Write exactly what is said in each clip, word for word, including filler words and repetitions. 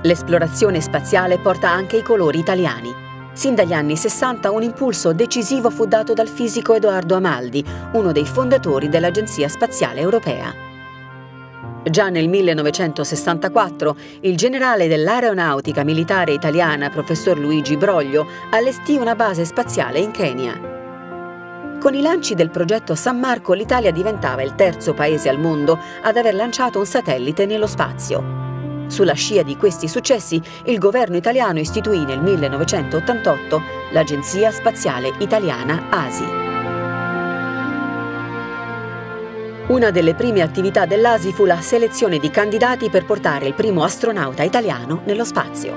L'esplorazione spaziale porta anche i colori italiani. Sin dagli anni sessanta un impulso decisivo fu dato dal fisico Edoardo Amaldi, uno dei fondatori dell'Agenzia Spaziale Europea. Già nel millenovecentosessantaquattro il generale dell'Aeronautica Militare Italiana, professor Luigi Broglio, allestì una base spaziale in Kenya. Con i lanci del progetto San Marco l'Italia diventava il terzo paese al mondo ad aver lanciato un satellite nello spazio. Sulla scia di questi successi, il governo italiano istituì nel millenovecentottantotto l'Agenzia Spaziale Italiana A S I. Una delle prime attività dell'A S I fu la selezione di candidati per portare il primo astronauta italiano nello spazio.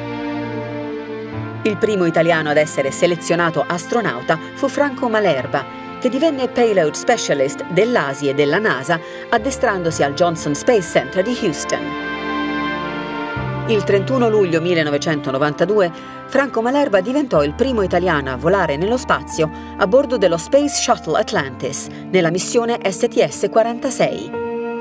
Il primo italiano ad essere selezionato astronauta fu Franco Malerba, che divenne Payload Specialist dell'A S I e della NASA, addestrandosi al Johnson Space Center di Houston. Il trentuno luglio millenovecentonovantadue Franco Malerba diventò il primo italiano a volare nello spazio a bordo dello Space Shuttle Atlantis nella missione S T S quarantasei.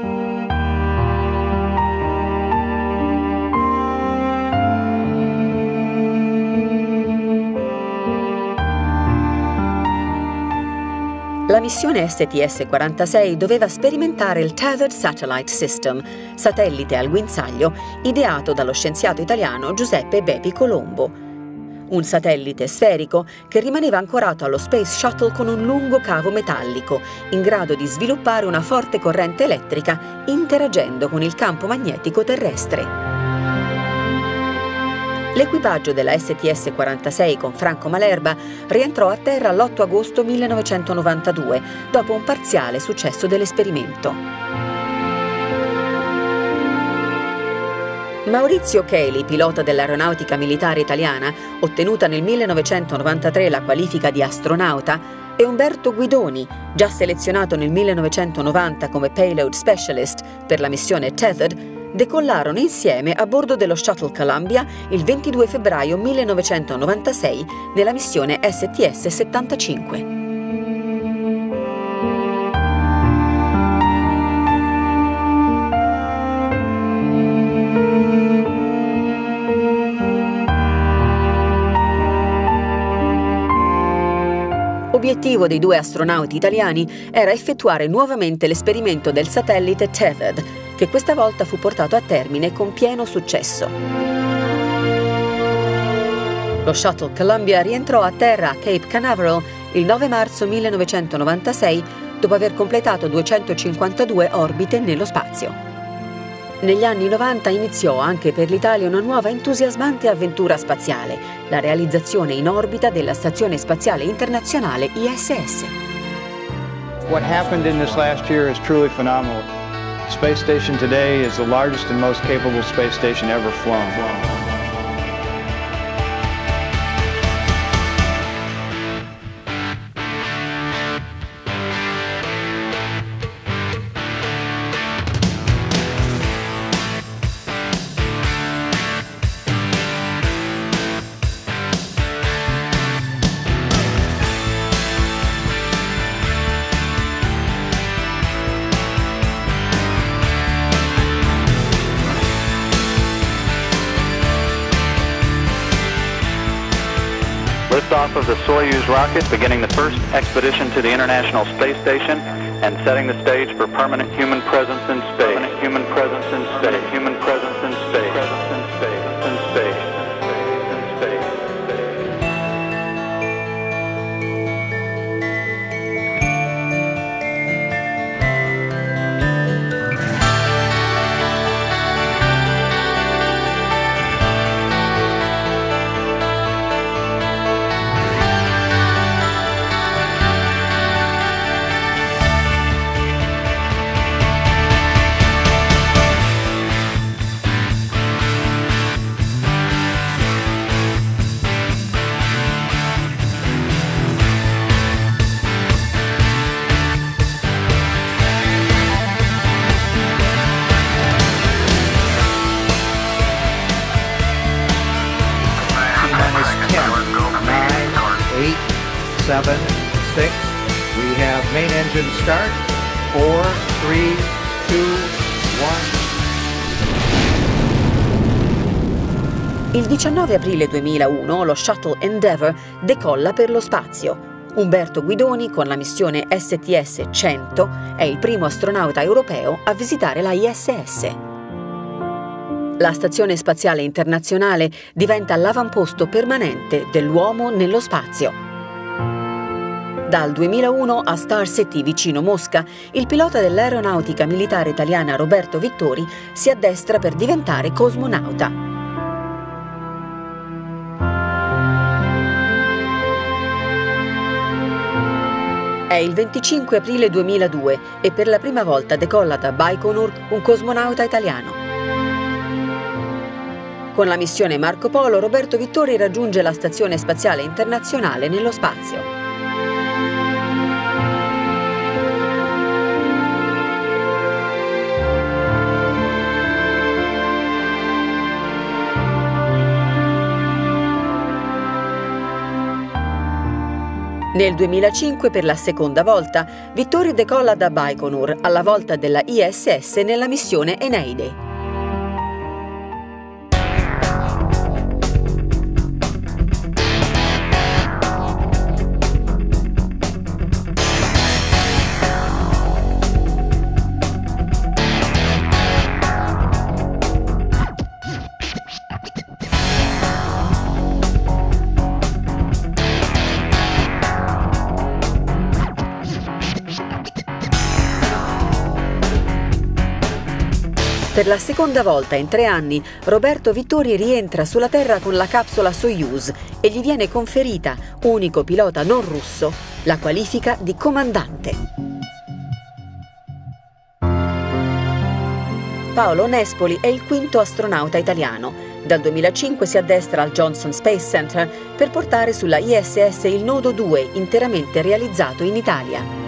La missione S T S quarantasei doveva sperimentare il Tethered Satellite System, satellite al guinzaglio, ideato dallo scienziato italiano Giuseppe Bepi Colombo. Un satellite sferico che rimaneva ancorato allo Space Shuttle con un lungo cavo metallico, in grado di sviluppare una forte corrente elettrica interagendo con il campo magnetico terrestre. L'equipaggio della S T S quarantasei con Franco Malerba rientrò a terra l'otto agosto millenovecentonovantadue, dopo un parziale successo dell'esperimento. Maurizio Cheli, pilota dell'Aeronautica Militare Italiana, ottenuta nel millenovecentonovantatré la qualifica di astronauta, e Umberto Guidoni, già selezionato nel millenovecentonovanta come Payload Specialist per la missione Tethered, decollarono insieme a bordo dello Shuttle Columbia il ventidue febbraio millenovecentonovantasei nella missione S T S settantacinque. L'obiettivo dei due astronauti italiani era effettuare nuovamente l'esperimento del satellite Tethered, che questa volta fu portato a termine con pieno successo. Lo Shuttle Columbia rientrò a terra a Cape Canaveral il nove marzo millenovecentonovantasei dopo aver completato duecentocinquantadue orbite nello spazio. Negli anni novanta iniziò anche per l'Italia una nuova entusiasmante avventura spaziale, la realizzazione in orbita della Stazione Spaziale Internazionale I S S. What happened in this last year is truly phenomenal. The space station today is the largest and most capable space station ever flown. Liftoff of the Soyuz rocket, beginning the first expedition to the International Space Station and setting the stage for permanent human presence in space. Permanent human presence in space. Human presence in space. Presence in space. In space. In space. Seven, six, we have main engine start, four, three, two, one. Il diciannove aprile duemilauno lo Shuttle Endeavour decolla per lo spazio. Umberto Guidoni, con la missione S T S cento, è il primo astronauta europeo a visitare la I S S. La Stazione Spaziale Internazionale diventa l'avamposto permanente dell'uomo nello spazio. Dal duemilauno a Star City, vicino Mosca, il pilota dell'Aeronautica Militare Italiana Roberto Vittori si addestra per diventare cosmonauta. È il venticinque aprile duemiladue e per la prima volta decolla da Baikonur un cosmonauta italiano. Con la missione Marco Polo, Roberto Vittori raggiunge la Stazione Spaziale Internazionale nello spazio. Nel duemilacinque, per la seconda volta, Vittori decolla da Baikonur alla volta della I S S nella missione Eneide. Per la seconda volta in tre anni, Roberto Vittori rientra sulla Terra con la capsula Soyuz e gli viene conferita, unico pilota non russo, la qualifica di comandante. Paolo Nespoli è il quinto astronauta italiano. Dal duemilacinque si addestra al Johnson Space Center per portare sulla I S S il nodo due, interamente realizzato in Italia.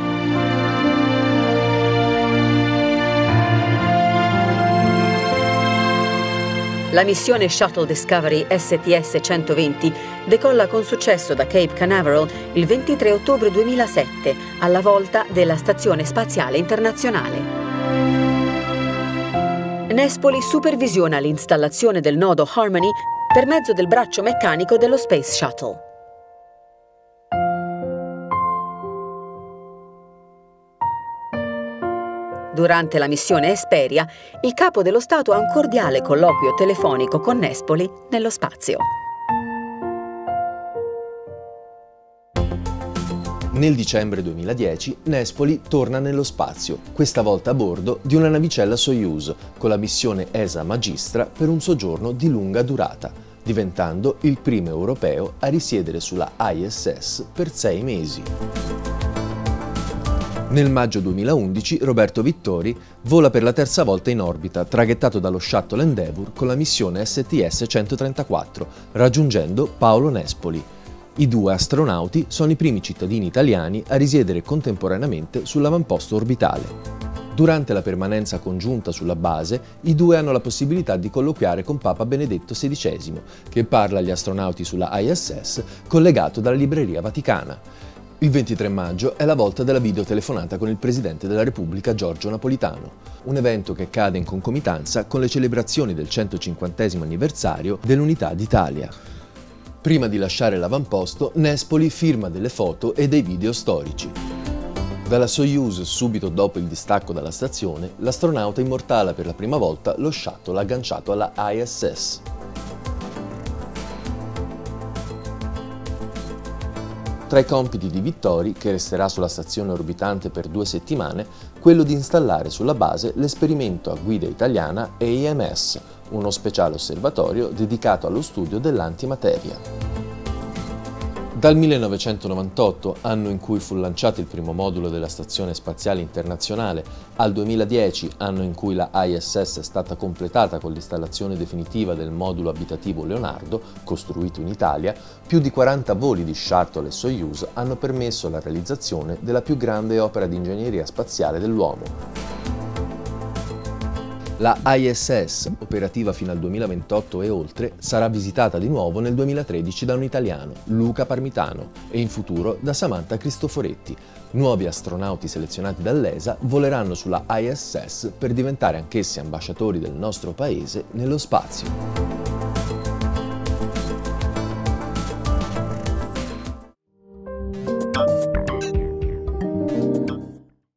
La missione Shuttle Discovery S T S centoventi decolla con successo da Cape Canaveral il ventitré ottobre duemilasette, alla volta della Stazione Spaziale Internazionale. Nespoli supervisiona l'installazione del nodo Harmony per mezzo del braccio meccanico dello Space Shuttle. Durante la missione Hesperia, il capo dello Stato ha un cordiale colloquio telefonico con Nespoli nello spazio. Nel dicembre duemiladieci Nespoli torna nello spazio, questa volta a bordo di una navicella Soyuz, con la missione E S A Magistra per un soggiorno di lunga durata, diventando il primo europeo a risiedere sulla I S S per sei mesi. Nel maggio duemilaundici Roberto Vittori vola per la terza volta in orbita, traghettato dallo Shuttle Endeavour con la missione S T S centotrentaquattro, raggiungendo Paolo Nespoli. I due astronauti sono i primi cittadini italiani a risiedere contemporaneamente sull'avamposto orbitale. Durante la permanenza congiunta sulla base, i due hanno la possibilità di colloquiare con Papa Benedetto sedicesimo, che parla agli astronauti sulla I S S, collegato dalla Libreria Vaticana. Il ventitré maggio è la volta della videotelefonata con il Presidente della Repubblica Giorgio Napolitano, un evento che cade in concomitanza con le celebrazioni del centocinquantesimo anniversario dell'Unità d'Italia. Prima di lasciare l'avamposto, Nespoli firma delle foto e dei video storici. Dalla Soyuz, subito dopo il distacco dalla stazione, l'astronauta immortala per la prima volta lo shuttle agganciato alla I S S. Tra i compiti di Vittori, che resterà sulla stazione orbitante per due settimane, quello di installare sulla base l'esperimento a guida italiana E I M S, uno speciale osservatorio dedicato allo studio dell'antimateria. Dal millenovecentonovantotto, anno in cui fu lanciato il primo modulo della Stazione Spaziale Internazionale, al duemiladieci, anno in cui la I S S è stata completata con l'installazione definitiva del modulo abitativo Leonardo, costruito in Italia, più di quaranta voli di Shuttle e Soyuz hanno permesso la realizzazione della più grande opera di ingegneria spaziale dell'uomo. La I S S, operativa fino al duemilaventotto e oltre, sarà visitata di nuovo nel duemilatredici da un italiano, Luca Parmitano, e in futuro da Samantha Cristoforetti. Nuovi astronauti selezionati dall'E S A voleranno sulla I S S per diventare anch'essi ambasciatori del nostro paese nello spazio.